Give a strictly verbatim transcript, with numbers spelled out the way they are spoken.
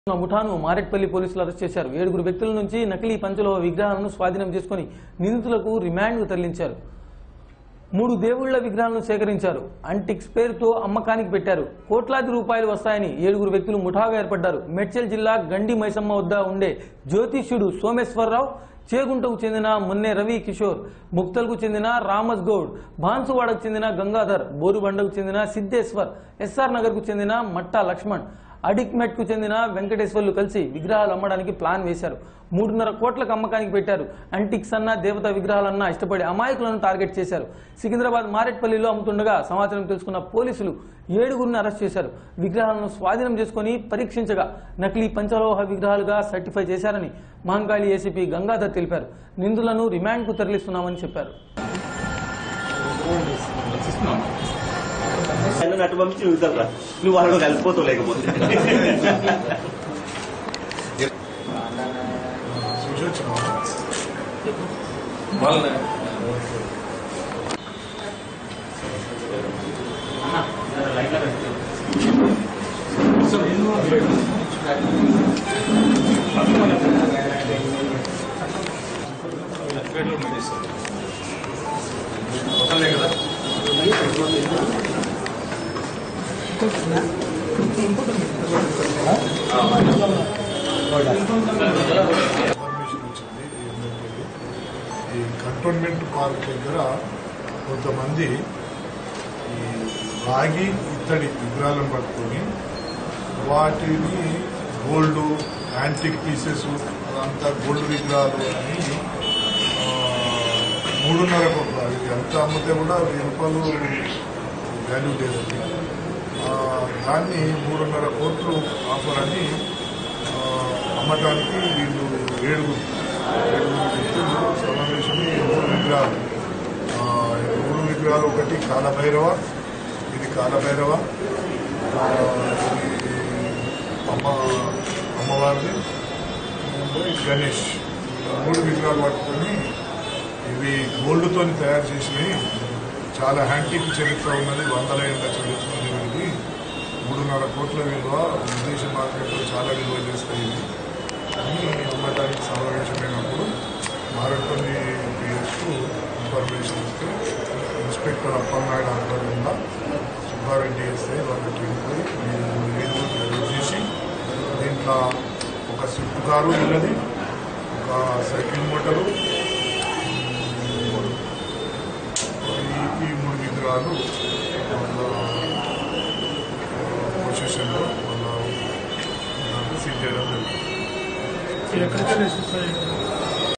ముఠాను మారెట్పల్లి పోలీసులు అరెస్ట్ చేశారు. ఏడుగురు వ్యక్తుల నుంచి నకిలీ పంచలోహ విగ్రహాలను స్వాధీనం చేసుకుని నిందితులకు రిమాండ్కు తరలించారు. మూడు దేవుళ్ల విగ్రహాలను సేకరించారు. అంటిక్స్ పేరుతో అమ్మకానికి పెట్టారు. కోట్లాది రూపాయలు వస్తాయని ఏడుగురు వ్యక్తులు ముఠాగా ఏర్పడ్డారు. మేడ్చల్ జిల్లా గండి మైసమ్మ వద్ద ఉండే జ్యోతిష్యుడు సోమేశ్వరరావు, చేగుంటకు చెందిన మున్నే రవి కిషోర్, ముక్తల్కు చెందిన రామస్ గౌడ్, భాన్సువాడకు చెందిన గంగాధర్, బోరుబండకు చెందిన సిద్ధేశ్వర్, ఎస్ఆర్ నగర్ కు చెందిన మట్టా లక్ష్మణ్, అడిక్మెట్ కు చెందిన వెంకటేశ్వర్లు కలిసి విగ్రహాలు అమ్మడానికి ప్లాన్ వేశారు. మూడున్నర కోట్లకు అమ్మకానికి పెట్టారు. అంటిక్స్ అన్న దేవతా విగ్రహాలన్నా ఇష్టపడి అమాయకులను టార్గెట్ చేశారు. సికింద్రాబాద్ మారెట్పల్లిలో అమ్ముతుండగా సమాచారం తెలుసుకున్న పోలీసులు ఏడుగురిని అరెస్ట్ చేశారు. విగ్రహాలను స్వాధీనం చేసుకుని పరీక్షించగా నకిలీ పంచలోహ విగ్రహాలుగా సర్టిఫై చేశారని మహంకాళి ఏసీపీ గంగాధర్ తెలిపారు. నిందితులను రిమాండ్కు తరలిస్తున్నామని చెప్పారు. అటు పంపించి చూద్దాంరా, నువ్వు వాళ్ళలో కలిసిపోతావు లేకపోతే ఈ కంటోన్మెంట్ పార్క్ దగ్గర కొంతమంది ఈ రాగి ఇత్తడి విగ్రహాలను పట్టుకొని వాటిని గోల్డ్ యాంటిక్ పీసెస్ అదంతా గోల్డ్ విగ్రహాలు అని మూడున్నర కోట్ల ఎంత అమ్మితే కూడా వెయ్యి రూపాయలు వాల్యూ లేదండి. దాన్ని మూడున్నర కోట్లు ఆఫర్ అని అమ్మటానికి వీళ్ళు ఏడుగురు ఏడుగురు వ్యక్తులు సమావేశమై మూడు విగ్రహాలు మూడు విగ్రహాలు ఒకటి కాలభైరవ, ఇది కాలభైరవ అమ్మ అమ్మవారిది, గణేష్, మూడు విగ్రహాలు పట్టుకొని ఇవి గోల్డ్తో తయారు చేసినవి. చాలా హ్యాంటిక్ చరిత్ర ఉన్నది, వందల ఏళ్ళ చరిత్ర ఉన్నది. మూడున్నర కోట్ల విలువ, విదేశీ మార్కెట్లో చాలా విలువ చేస్తాయి ఇవి అని అమ్మటానికి సమావేశమైనప్పుడు మారేట్పల్లి పిఎస్కు ఇన్ఫర్మేషన్ ఇస్తే ఇన్స్పెక్టర్ అప్పలనాయుడు ఆధ్వర్యంలో సుబ్బారెడ్డి వేస్తే వాళ్ళకి ఏడుగురు చేసి దీంట్లో ఒక స్విఫ్ట్ కారు ఉన్నది, ఒక సైకిల్ మోటారు, ఈ మూడు విగ్రహాలు పొజిషన్లో వాళ్ళ సీజ్ చేయడం జరిగింది.